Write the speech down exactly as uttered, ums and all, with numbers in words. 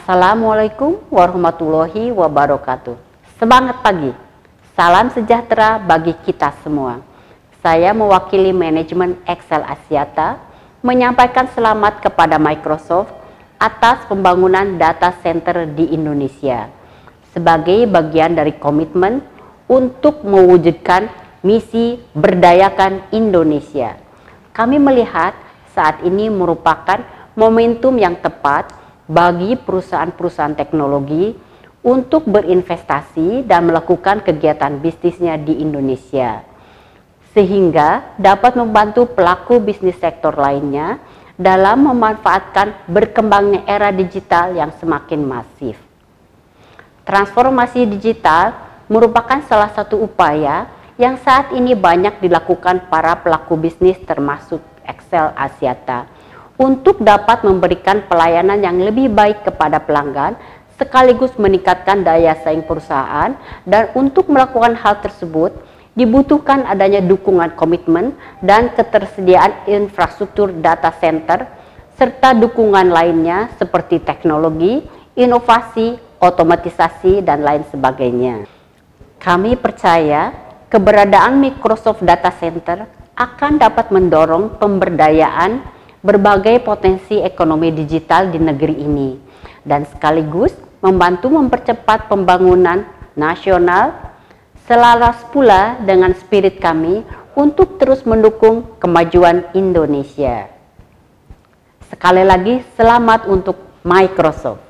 Assalamualaikum warahmatullahi wabarakatuh. Semangat pagi, salam sejahtera bagi kita semua. Saya mewakili manajemen Excel Axiata menyampaikan selamat kepada Microsoft atas pembangunan data center di Indonesia sebagai bagian dari komitmen untuk mewujudkan misi berdayakan Indonesia. Kami melihat saat ini merupakan momentum yang tepat bagi perusahaan-perusahaan teknologi untuk berinvestasi dan melakukan kegiatan bisnisnya di Indonesia, sehingga dapat membantu pelaku bisnis sektor lainnya dalam memanfaatkan berkembangnya era digital yang semakin masif. Transformasi digital merupakan salah satu upaya yang saat ini banyak dilakukan para pelaku bisnis termasuk Excel Axiata untuk dapat memberikan pelayanan yang lebih baik kepada pelanggan sekaligus meningkatkan daya saing perusahaan. Dan untuk melakukan hal tersebut dibutuhkan adanya dukungan komitmen dan ketersediaan infrastruktur data center serta dukungan lainnya seperti teknologi, inovasi, otomatisasi, dan lain sebagainya. Kami percaya keberadaan Microsoft Data Center akan dapat mendorong pemberdayaan berbagai potensi ekonomi digital di negeri ini dan sekaligus membantu mempercepat pembangunan nasional, selaras pula dengan spirit kami untuk terus mendukung kemajuan Indonesia. Sekali lagi, selamat untuk Microsoft.